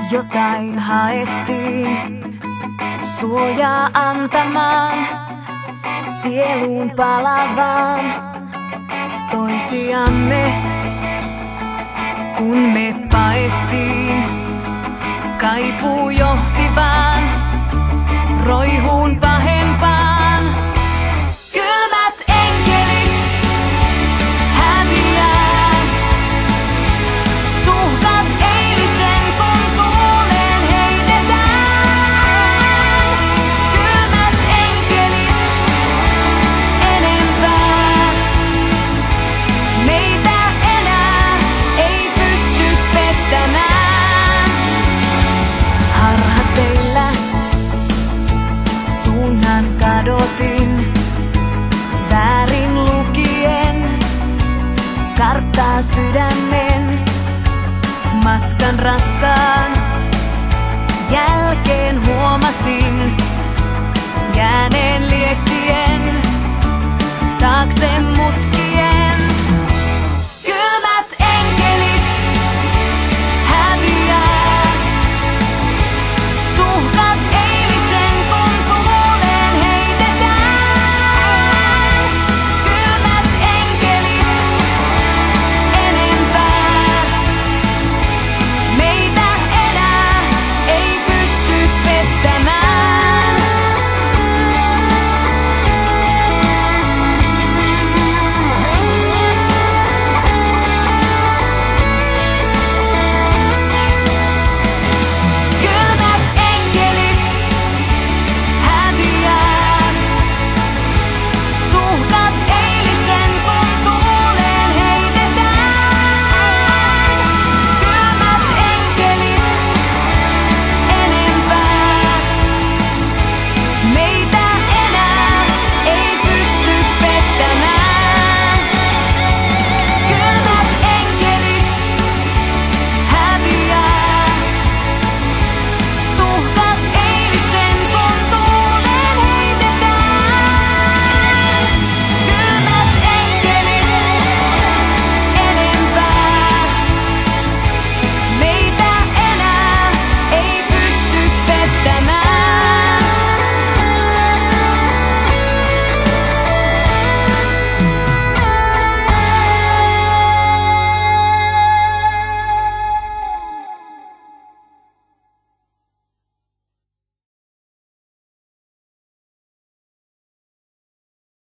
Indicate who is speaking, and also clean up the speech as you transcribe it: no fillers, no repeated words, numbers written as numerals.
Speaker 1: Jotain haettiin suojaa antamaan, sieluun palavaan toisiamme. Kun me paettiin, kaipuu johti vaan roihuun pahempaan. Kylmät enkelit häviää, tuhkat eilisen kun tuuleen heitetään. Kylmät enkelit enempää, meitä enää ei pysty pettämään. Harha teillä suunnan kadotin, väärin lukien karttaa sydämen. Matkan raskaan jälkeen huomasin jääneen liekkien taakse mutkin.